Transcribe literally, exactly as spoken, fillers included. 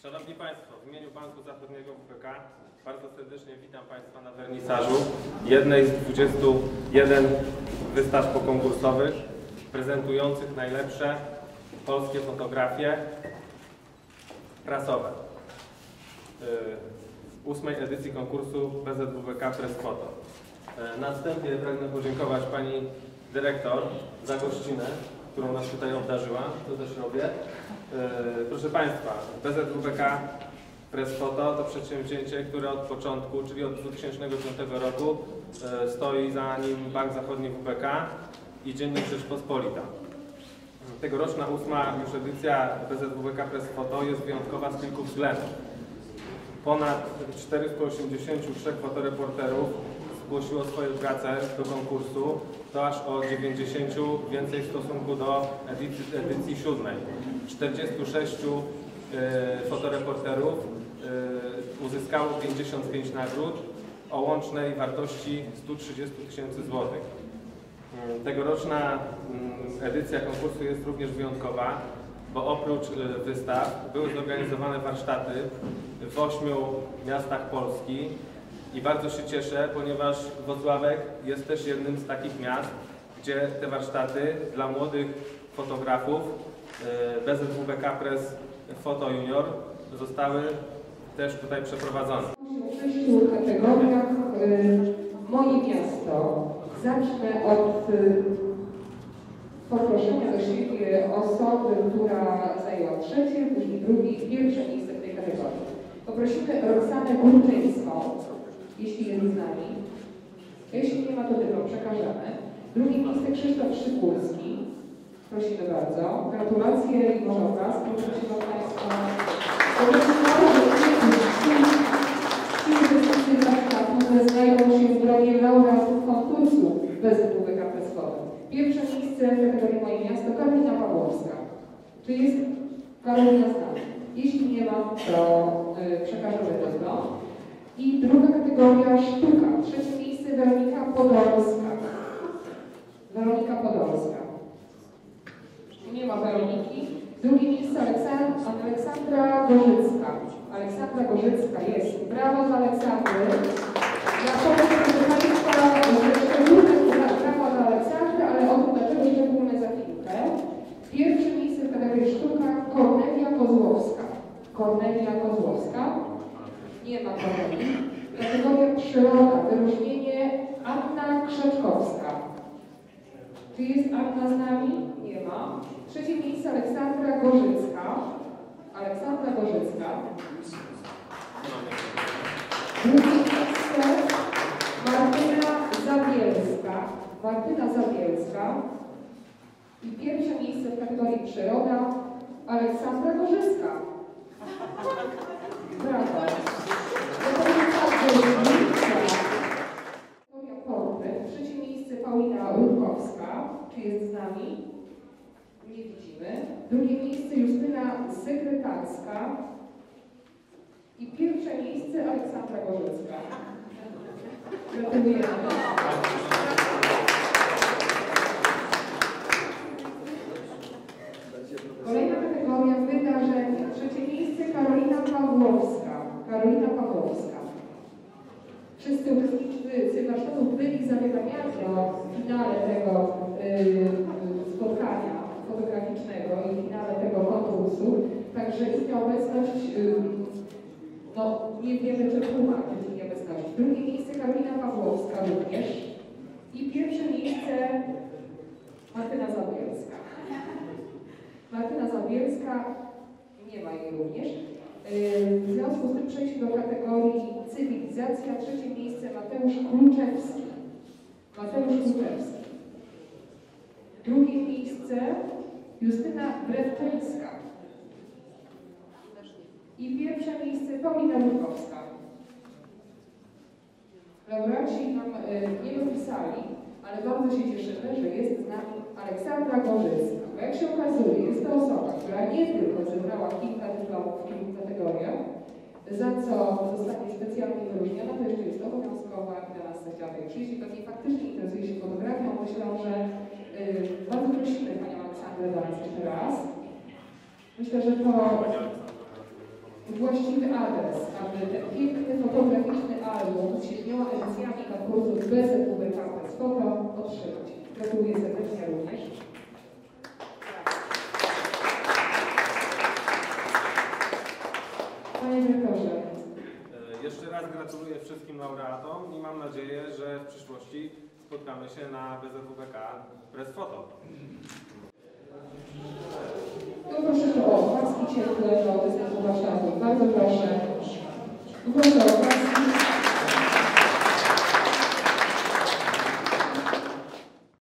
Szanowni Państwo, w imieniu Banku Zachodniego W P K bardzo serdecznie witam Państwa na wernisażu jednej z dwudziestu jeden wystaw pokonkursowych prezentujących najlepsze polskie fotografie prasowe. ósmej edycji konkursu B Z W P K Press Photo. Na wstępie pragnę podziękować Pani Dyrektor za gościnę, którą nas tutaj obdarzyła, to też robię. Proszę Państwa, B Z W P K Press Photo to przedsięwzięcie, które od początku, czyli od dwa tysiące piątego roku stoi za nim Bank Zachodni W P K i Dziennik Rzeczpospolita. Tegoroczna ósma już edycja B Z W P K Press Photo jest wyjątkowa z kilku względów. Ponad czterystu osiemdziesięciu trzech fotoreporterów zgłosiło swoje prace do konkursu, to aż o dziewięćdziesięciu więcej w stosunku do edycji, edycji siódmej. czterdziestu sześciu y, fotoreporterów y, uzyskało pięćdziesiąt pięć nagród o łącznej wartości stu trzydziestu tysięcy złotych. Y, tegoroczna y, edycja konkursu jest również wyjątkowa, bo oprócz y, wystaw były zorganizowane warsztaty w ośmiu miastach Polski. I bardzo się cieszę, ponieważ Włocławek jest też jednym z takich miast, gdzie te warsztaty dla młodych fotografów B Z W P K Press Photo Junior zostały też tutaj przeprowadzone. W sześciu kategoriach moje miasto. Zacznę od poproszenia do siebie osoby, która zajęła trzecie, później drugie i pierwsze miejsce w tej kategorii. Poprosimy Roxanę Górczyńską, jeśli jest z nami. Jeśli nie ma, to tylko przekażemy. Drugie miejsce Krzysztof Szykulski. Prosimy bardzo. Gratulacje i może obraz. Prosimy Państwa. Które znajdą się w gronie laureatów konkursu B Z W P K Press Photo. Pierwsze miejsce w kategorii Moje Miasto Karolina Pawłowska. Czy jest Karolina z nami? Jeśli nie ma, to yy, przekażemy tylko. I druga kategoria sztuka. Trzecie miejsce Weronika Podolska. Weronika Podolska. Nie ma Weroniki. Drugie miejsce Aleksandra, Aleksandra Gorzycka. Aleksandra Gorzycka jest. Brawo dla Aleksandry. Ja powiem, proszę Państwa, że szczególne brawo dla Aleksandry, ale o tym dlaczego szczególne za chwilkę. Pierwsze miejsce w kategorii sztuka Kornelia Kozłowska. Kornelia Kozłowska. Nie ma Kornelii. Kategoria przyroda, wyróżnienie Anna Krzaczkowska. Czy jest Anna z nami? Nie ma. Trzecie miejsce Aleksandra Gorzycka. Aleksandra Gorzycka. Drugie miejsce Martyna Zabielska. Martyna Zabielska. I pierwsze miejsce w kategorii przyroda Aleksandra Gorzycka. Brawo. Portret. Trzecie miejsce Paulina Rutkowska. Czy jest z nami? Nie widzimy. Drugie miejsce Justyna Sekretarska. I pierwsze miejsce Aleksandra Gorzycka. Gratulujemy. Kolejna kategoria wydarzenia. Trzecie miejsce Karolina Pawłowska. Karolina Pawłowska. Wszyscy uczestnicy warsztatów byli zawiadamiani o finale tego y, spotkania fotograficznego i finale tego konkursu. Także ich nieobecność, y, no nie wiemy czy tłumaczy ich nieobecności. Drugie miejsce Karolina Pawłowska również. I pierwsze miejsce Martyna Zabielska. Martyna Zabielska, nie ma jej również. W związku z tym przejdźmy do kategorii cywilizacja. Trzecie miejsce Mateusz Kluczewski. Mateusz Kluczewski. Drugie miejsce Justyna Brewczyńska. I pierwsze miejsce Paulina Rutkowska. Laureaci nam nie dopisali, ale bardzo się cieszymy, że jest z nami Aleksandra Gorzycka. Bo jak się okazuje, jest to osoba, która nie tylko zebrała kilka dyplomów w kilku kategoriach, za co zostanie specjalnie wyróżniona, to jeszcze jest obowiązkowa i do nas chciałaby przyjść. I pewnie faktycznie interesuje się fotografią. Myślę, że yy, bardzo prosimy Panią Aleksandrę do nas jeszcze raz. Myślę, że to właściwy adres, aby ten piękny fotograficzny album z siedmioma edycjami konkursu B Z W B K Press Photo otrzymać. Gratuluję serdecznie również. Panie dyrektorze. Jeszcze raz gratuluję wszystkim laureatom i mam nadzieję, że w przyszłości spotkamy się na B Z W B K Press Photo. Poproszę o opaski cieplne do dystrybucji warsztatów. Bardzo proszę. Proszę o